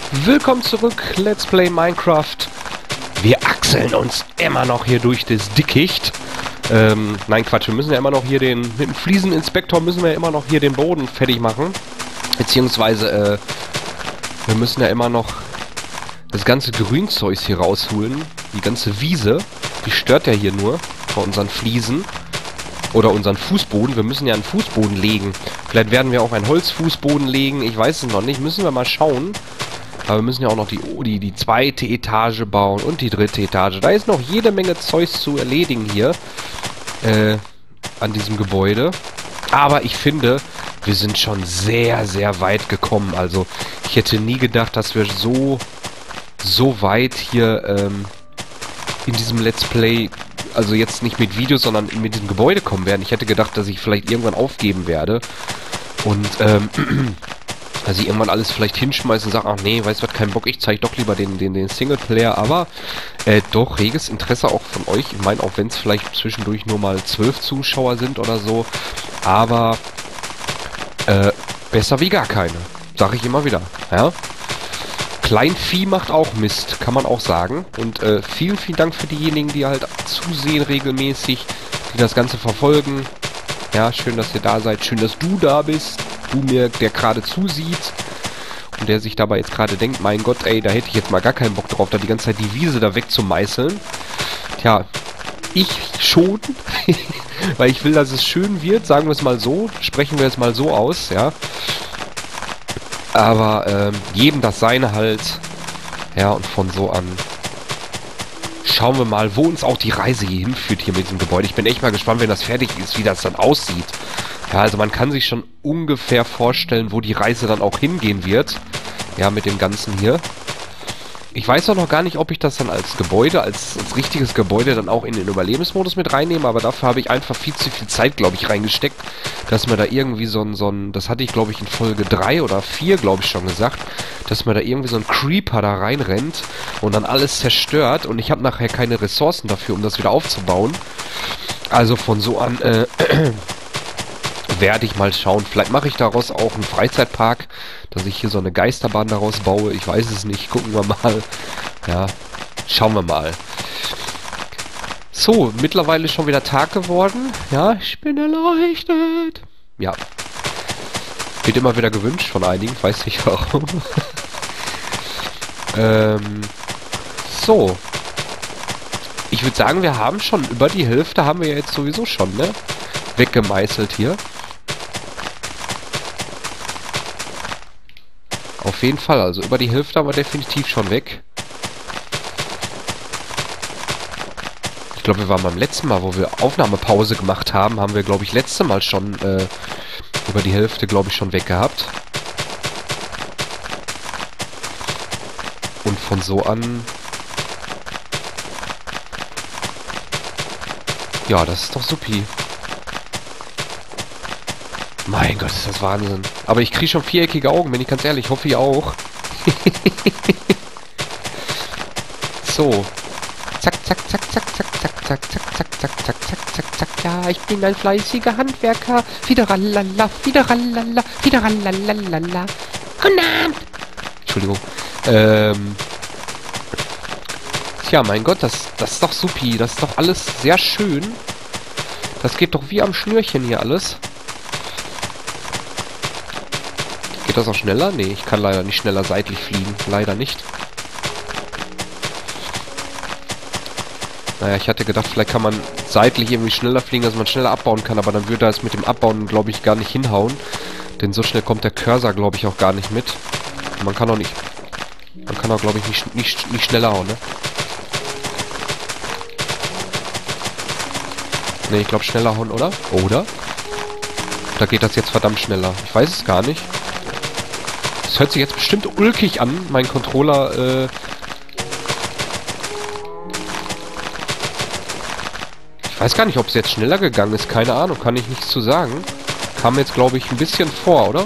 Willkommen zurück, Let's Play Minecraft. Wir achseln uns immer noch hier durch das Dickicht. Nein, Quatsch, wir müssen ja immer noch hier mit dem Flieseninspektor müssen wir immer noch hier den Boden fertig machen. Beziehungsweise, wir müssen ja immer noch das ganze Grünzeug hier rausholen. Die ganze Wiese, die stört ja hier nur bei unseren Fliesen. Oder unseren Fußboden. Wir müssen ja einen Fußboden legen. Vielleicht werden wir auch einen Holzfußboden legen. Ich weiß es noch nicht. Müssen wir mal schauen. Aber wir müssen ja auch noch die zweite Etage bauen und die dritte Etage. Da ist noch jede Menge Zeugs zu erledigen hier. An diesem Gebäude. Aber ich finde, wir sind schon sehr, sehr weit gekommen. Also, ich hätte nie gedacht, dass wir so weit hier in diesem Let's Play, also jetzt nicht mit Videos, sondern mit diesem Gebäude kommen werden. Ich hätte gedacht, dass ich vielleicht irgendwann aufgeben werde. Und, dass ich irgendwann alles vielleicht hinschmeiße und sage, ach nee, weißt du was, kein Bock, ich zeige doch lieber den Singleplayer. Aber, doch, reges Interesse auch von euch. Ich meine, auch wenn es vielleicht zwischendurch nur mal 12 Zuschauer sind oder so. Aber, besser wie gar keine. Sag ich immer wieder, ja. Kleinvieh macht auch Mist, kann man auch sagen. Und vielen, vielen Dank für diejenigen, die halt zusehen regelmäßig, die das Ganze verfolgen. Ja, schön, dass ihr da seid. Schön, dass du da bist. Du mir, der gerade zusieht. Und der sich dabei jetzt gerade denkt, mein Gott, ey, da hätte ich jetzt mal gar keinen Bock drauf, da die ganze Zeit die Wiese da wegzumeißeln. Tja, ich schon. Weil ich will, dass es schön wird, sagen wir es mal so. Sprechen wir es mal so aus, ja. Aber jedem das Seine halt. Ja, und von so an schauen wir mal, wo uns auch die Reise hier hinführt, hier mit diesem Gebäude. Ich bin echt mal gespannt, wenn das fertig ist, wie das dann aussieht. Ja, also man kann sich schon ungefähr vorstellen, wo die Reise dann auch hingehen wird. Ja, mit dem Ganzen hier. Ich weiß auch noch gar nicht, ob ich das dann als Gebäude, als richtiges Gebäude dann auch in den Überlebensmodus mit reinnehme, aber dafür habe ich einfach viel zu viel Zeit, glaube ich, reingesteckt, dass man da irgendwie so ein, das hatte ich, glaube ich, in Folge 3 oder 4, glaube ich, schon gesagt, dass man da irgendwie so ein Creeper da reinrennt und dann alles zerstört und ich habe nachher keine Ressourcen dafür, um das wieder aufzubauen. Also von so an, werde ich mal schauen. Vielleicht mache ich daraus auch einen Freizeitpark, dass ich hier so eine Geisterbahn daraus baue. Ich weiß es nicht. Gucken wir mal. Ja, schauen wir mal. So, mittlerweile ist schon wieder Tag geworden. Ja, ich bin erleuchtet. Ja. Wird immer wieder gewünscht von einigen. Weiß nicht warum. So. Ich würde sagen, wir haben schon über die Hälfte haben wir ja jetzt sowieso schon, ne? Weggemeißelt hier. Auf jeden Fall, also über die Hälfte haben wir definitiv schon weg. Ich glaube, wir waren beim letzten Mal, wo wir Aufnahmepause gemacht haben, haben wir, glaube ich, letzte Mal schon über die Hälfte, glaube ich, schon weg gehabt. Und von so an... Ja, das ist doch supi. Mein Gott, ist das Wahnsinn. Aber ich kriege schon viereckige Augen, bin ich ganz ehrlich. Hoffe, ihr auch. So. Zack, zack, zack, zack, zack, zack, zack, zack, zack, zack, zack, zack, zack, zack. Ja, ich bin ein fleißiger Handwerker. Fideralala, fideralala, fideralalalala. Guten Abend. Entschuldigung. Tja, mein Gott, das ist doch supi. Das ist doch alles sehr schön. Das geht doch wie am Schnürchen hier alles. Geht das auch schneller? Nee, ich kann leider nicht schneller seitlich fliegen. Leider nicht. Naja, ich hatte gedacht, vielleicht kann man seitlich irgendwie schneller fliegen, dass man schneller abbauen kann. Aber dann würde das mit dem Abbauen, glaube ich, gar nicht hinhauen. Denn so schnell kommt der Cursor, glaube ich, auch gar nicht mit. Und man kann auch nicht... Man kann auch, glaube ich, nicht schneller hauen, ne? Ne, ich glaube schneller hauen, oder? Oder? Da geht das jetzt verdammt schneller. Ich weiß es gar nicht. Das hört sich jetzt bestimmt ulkig an, mein Controller, Ich weiß gar nicht, ob es jetzt schneller gegangen ist. Keine Ahnung, kann ich nichts zu sagen. Kam jetzt, glaube ich, ein bisschen vor, oder?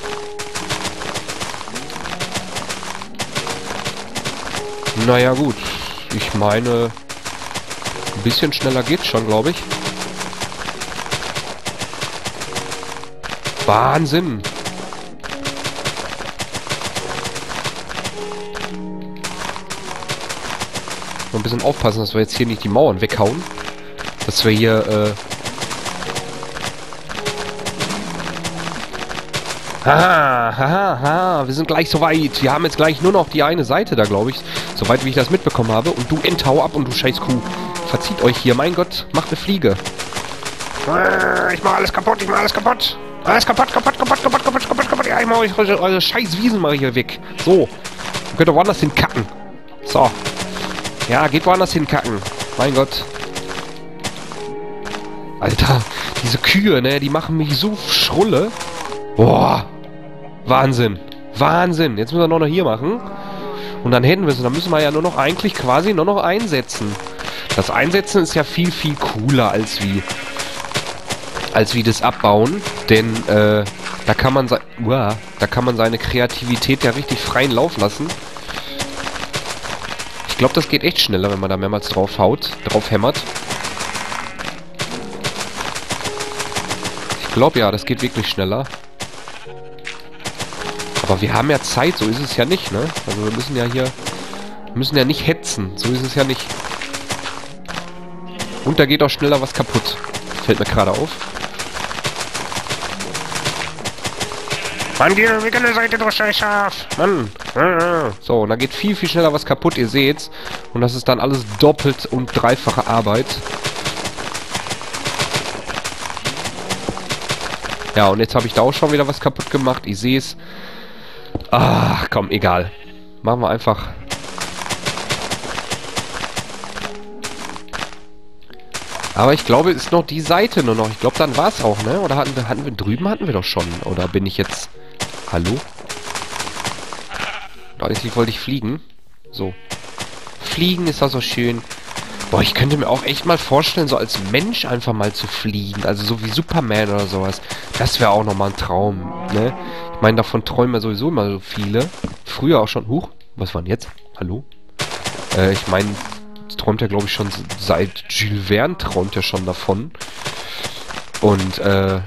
Naja, gut. Ich meine, ein bisschen schneller geht's schon, glaube ich. Wahnsinn! Mal ein bisschen aufpassen, dass wir jetzt hier nicht die Mauern weghauen. Dass wir hier, wir sind gleich soweit. Wir haben jetzt gleich nur noch die eine Seite da, glaube ich. Soweit wie ich das mitbekommen habe. Und du hau ab und du scheiß Kuh. Verzieht euch hier. Mein Gott, macht eine Fliege. Ich mach alles kaputt, ich mach alles kaputt. Alles kaputt. Ja, ich mach euch eure scheiß Wiesen mal hier weg. So. Ihr könnt doch woanders hinkacken. So. Ja, geht woanders hinkacken. Mein Gott. Alter, diese Kühe, ne, die machen mich so schrulle. Boah. Wahnsinn. Wahnsinn. Jetzt müssen wir noch hier machen. Und dann hätten wir es. Dann müssen wir ja nur noch eigentlich quasi nur noch einsetzen. Das Einsetzen ist ja viel, viel cooler als wie das Abbauen. Denn, da kann man seine Kreativität ja richtig freien Lauf lassen. Ich glaube, das geht echt schneller, wenn man da mehrmals drauf hämmert. Ich glaube ja, das geht wirklich schneller. Aber wir haben ja Zeit, so ist es ja nicht, ne? Also wir müssen ja nicht hetzen, so ist es ja nicht. Und da geht auch schneller was kaputt. Fällt mir gerade auf. Mann, wie kann eine Seite durch, scharf? Mann. So, und da geht viel, viel schneller was kaputt, ihr seht's. Und das ist dann alles doppelt und dreifache Arbeit. Ja, und jetzt habe ich da auch schon wieder was kaputt gemacht. Ich sehe es. Ach, komm, egal. Machen wir einfach. Aber ich glaube, es ist noch die Seite nur noch. Ich glaube, dann war es auch, ne? Oder hatten wir drüben hatten wir doch schon. Oder bin ich jetzt... Hallo? Eigentlich wollte ich fliegen. So. Fliegen ist doch so schön. Boah, ich könnte mir auch echt mal vorstellen, so als Mensch einfach mal zu fliegen. Also so wie Superman oder sowas. Das wäre auch nochmal ein Traum, ne? Ich meine, davon träumen ja sowieso immer so viele. Früher auch schon. Huch, was war denn jetzt? Hallo? Ich meine, träumt ja, glaube ich, schon seit Jules Verne träumt ja schon davon. Und,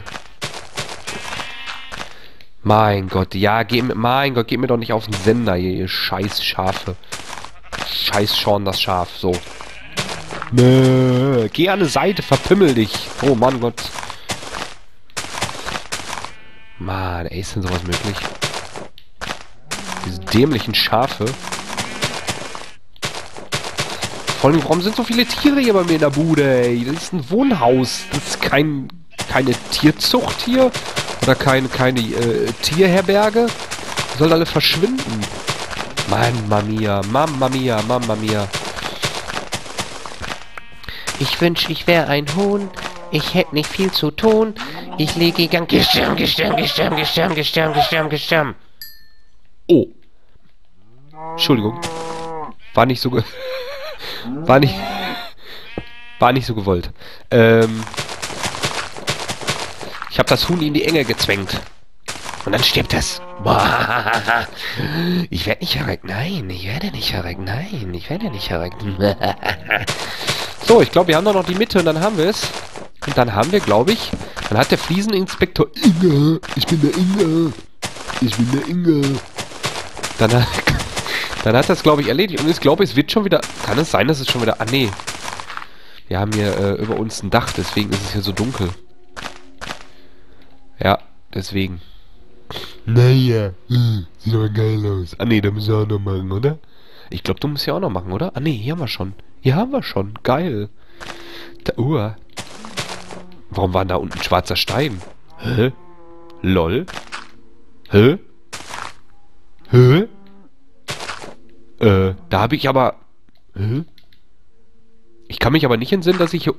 mein Gott, ja, mein Gott, geht mir doch nicht auf den Sender hier, ihr scheiß Schafe. Scheiß Sean das Schaf, so. Nö, geh an eine Seite, verpimmel dich. Oh Mann, Gott. Mann, ey, ist denn sowas möglich? Diese dämlichen Schafe. Vor allem, warum sind so viele Tiere hier bei mir in der Bude, ey? Das ist ein Wohnhaus. Das ist keine Tierzucht hier. Oder keine Tierherberge. Die sollen alle verschwinden. Mamma mia, Mamma mia, Mamma mia. Ich wünschte, ich wäre ein Huhn. Ich hätte nicht viel zu tun. Ich lege Gang... Gestirn. Oh. Entschuldigung. War nicht so... War nicht so gewollt. Ich habe das Huhn in die Enge gezwängt. Und dann stirbt es. Ich werde nicht verreckt. Nein, ich werde nicht verreckt. Nein, ich werde nicht verreckt. So, ich glaube, wir haben doch noch die Mitte und dann haben wir es. Und dann haben wir, glaube ich, dann hat der Flieseninspektor Inge. Ich bin der Inge. Ich bin der Inge. Dann hat das, glaube ich, erledigt. Und ich glaube, es wird schon wieder... Kann es sein, dass es schon wieder... Ah, nee. Wir haben hier über uns ein Dach, deswegen ist es hier so dunkel. Ja, deswegen. Naja, sieht aber geil aus. Ah, nee, da müssen wir auch noch machen, oder? Ich glaube, du musst ja auch noch machen, oder? Ah, nee, hier haben wir schon. Hier haben wir schon. Geil. Da, warum war da unten ein schwarzer Stein? Hä? Lol? Hä? Hä? Da habe ich aber... Hä? Ich kann mich aber nicht entsinnen, dass ich hier...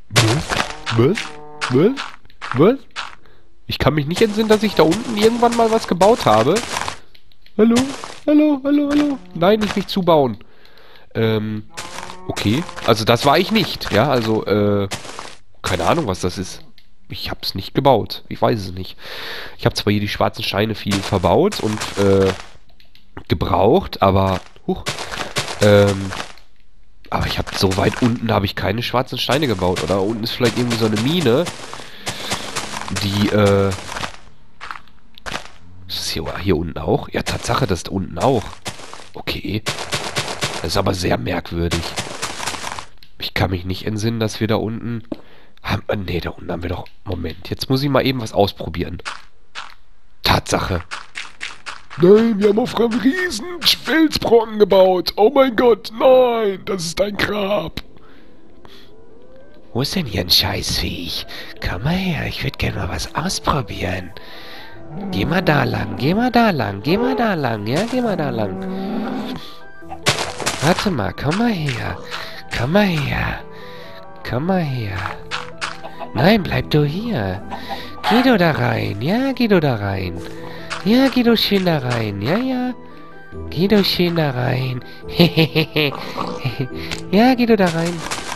Was? Ich kann mich nicht entsinnen, dass ich da unten irgendwann mal was gebaut habe. Hallo? Nein, nicht zubauen. Okay. Also das war ich nicht. Ja, also, keine Ahnung, was das ist. Ich hab's nicht gebaut. Ich weiß es nicht. Ich habe zwar hier die schwarzen Steine viel verbaut und, gebraucht, aber... aber ich habe so weit unten habe ich keine schwarzen Steine gebaut. Oder unten ist vielleicht irgendwie so eine Mine, die, ist es hier unten auch? Ja, Tatsache, das ist unten auch. Okay. Das ist aber sehr merkwürdig. Ich kann mich nicht entsinnen, dass wir da unten... Ne, da unten haben wir doch... Moment, jetzt muss ich mal eben was ausprobieren. Tatsache. Nein, wir haben auf einem riesen Felsbrocken gebaut. Oh mein Gott, nein, das ist ein Grab. Wo ist denn hier ein Scheißviech? Komm mal her, ich würde gerne mal was ausprobieren. Geh mal da lang, geh mal da lang, geh mal da lang, ja, geh mal da lang. Warte mal, komm mal her. Komm mal her. Komm mal her. Nein, bleib du hier. Geh du da rein, ja, geh du da rein. Ja, geh du schön da rein, ja, ja. Geh du schön da rein. Ja, geh du da rein.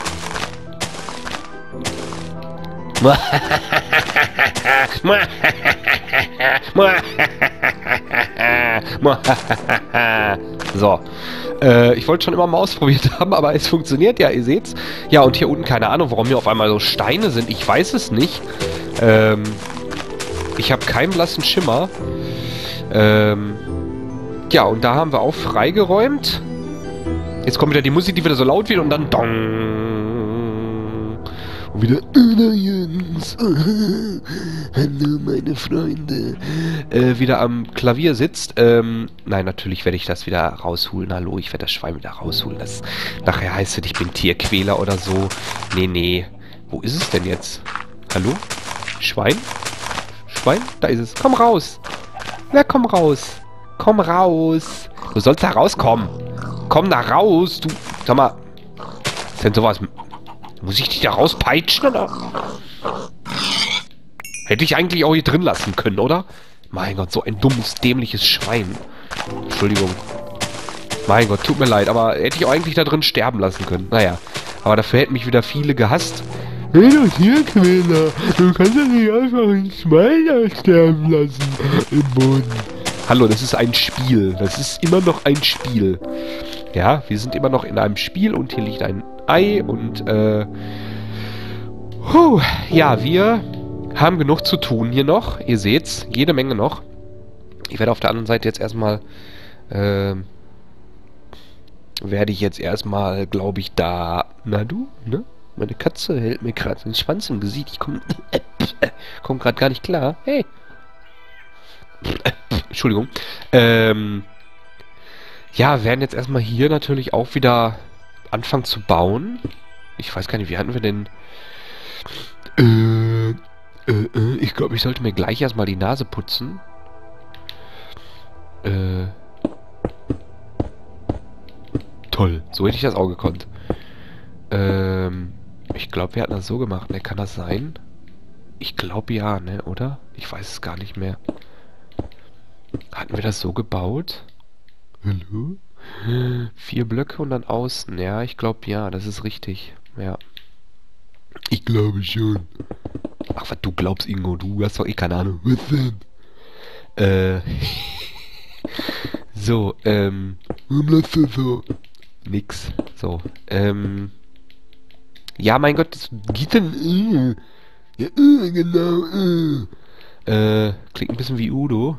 So. Ich wollte schon immer mal ausprobiert haben, aber es funktioniert ja, ihr seht's. Ja, und hier unten, keine Ahnung, warum hier auf einmal so Steine sind. Ich weiß es nicht. Ich habe keinen blassen Schimmer. Ja, und da haben wir auch freigeräumt. Jetzt kommt wieder die Musik, die wieder so laut wird und dann dong. Und wieder Jens. Hallo meine Freunde. Wieder am Klavier sitzt. Nein, natürlich werde ich das wieder rausholen. Hallo, ich werde das Schwein wieder rausholen. Das nachher heißt es, ich bin Tierquäler oder so. Nee, nee. Wo ist es denn jetzt? Hallo? Schwein? Schwein? Da ist es. Komm raus. Na, komm raus. Komm raus. Du sollst da rauskommen. Komm da raus. Du, sag mal. Ist denn sowas... Muss ich dich da rauspeitschen, oder? Hätte ich eigentlich auch hier drin lassen können, oder? Mein Gott, so ein dummes, dämliches Schwein. Entschuldigung. Mein Gott, tut mir leid, aber hätte ich auch eigentlich da drin sterben lassen können. Naja, aber dafür hätten mich wieder viele gehasst. Hey, du Tierquäler, du kannst ja nicht einfach ein Schwein da sterben lassen im Boden. Hallo, das ist ein Spiel. Das ist immer noch ein Spiel. Ja, wir sind immer noch in einem Spiel und hier liegt ein Ei und, ja, wir haben genug zu tun hier noch. Ihr seht's, jede Menge noch. Ich werde auf der anderen Seite jetzt erstmal, glaube ich, da... Na du, ne? Meine Katze hält mir gerade den Schwanz im Gesicht. Ich komm gerade gar nicht klar. Hey. Entschuldigung. Ja, werden jetzt erstmal hier natürlich auch wieder anfangen zu bauen. Ich weiß gar nicht, wie hatten wir denn... ich glaube, ich sollte mir gleich erstmal die Nase putzen. Toll, so hätte ich das auch gekonnt. Ich glaube, wir hatten das so gemacht, ne? Kann das sein? Ich glaube ja, ne? Oder? Ich weiß es gar nicht mehr. Hatten wir das so gebaut? Hallo? 4 Blöcke und dann außen. Ja, ich glaube ja, das ist richtig. Ja. Ich glaube schon. Ach, was du glaubst, Ingo? Du hast doch eh keine Ahnung. Was denn? So, warum lässt du so? Nix. So, ja, mein Gott, das geht denn... Ja, genau, klingt ein bisschen wie Udo.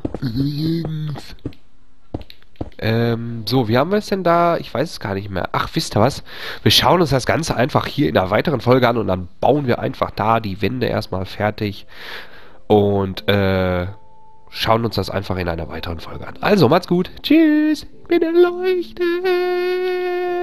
So, wie haben wir es denn da? Ich weiß es gar nicht mehr. Ach, wisst ihr was? Wir schauen uns das Ganze einfach hier in einer weiteren Folge an und dann bauen wir einfach da die Wände erstmal fertig und schauen uns das einfach in einer weiteren Folge an. Also, macht's gut. Tschüss. Ich bin erleuchtet.